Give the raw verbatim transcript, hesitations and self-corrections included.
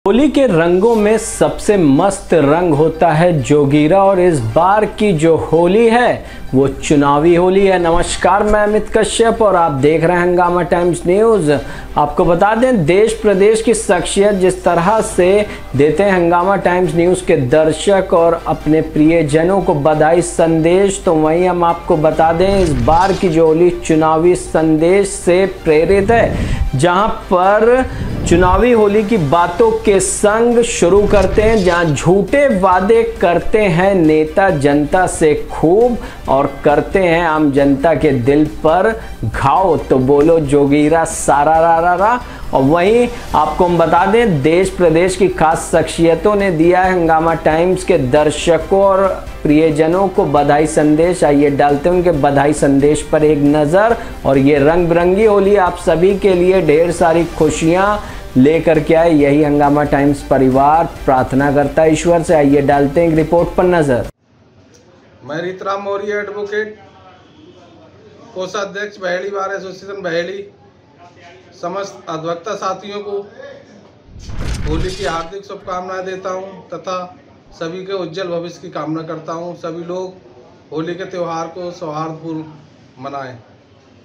होली के रंगों में सबसे मस्त रंग होता है जोगीरा और इस बार की जो होली है वो चुनावी होली है। नमस्कार, मैं अमित कश्यप और आप देख रहे हैं हंगामा टाइम्स न्यूज़। आपको बता दें, देश प्रदेश की शख्सियत जिस तरह से देते हैं हंगामा टाइम्स न्यूज़ के दर्शक और अपने प्रियजनों को बधाई संदेश, तो वहीं हम आपको बता दें इस बार की जो होली चुनावी संदेश से प्रेरित है, जहां पर चुनावी होली की बातों के संग शुरू करते हैं, जहां झूठे वादे करते हैं नेता जनता से खूब और करते हैं आम जनता के दिल पर घाव। तो बोलो जोगीरा सारा रा रा रा। और वहीं आपको हम बता दें, देश प्रदेश की खास शख्सियतों ने दिया है हंगामा टाइम्स के दर्शकों और प्रियजनों को बधाई संदेश। आइए डालते हैं उनके बधाई संदेश पर एक नज़र। और ये रंग बिरंगी होली आप सभी के लिए ढेर सारी खुशियां लेकर के आए, यही हंगामा टाइम्स परिवार प्रार्थना करता है ईश्वर से। आइए डालते हैं रिपोर्ट पर नजर। मैं रीतराम मौर्य एडवोकेट, कोषाध्यक्ष बहेड़ी बार एसोसिएशन बहेड़ी, समस्त अधिवक्ता साथियों को होली की हार्दिक शुभकामनाएं देता हूं तथा सभी के उज्जवल भविष्य की कामना करता हूं। सभी लोग होली के त्यौहार को सौहार्दपूर्ण मनाएं।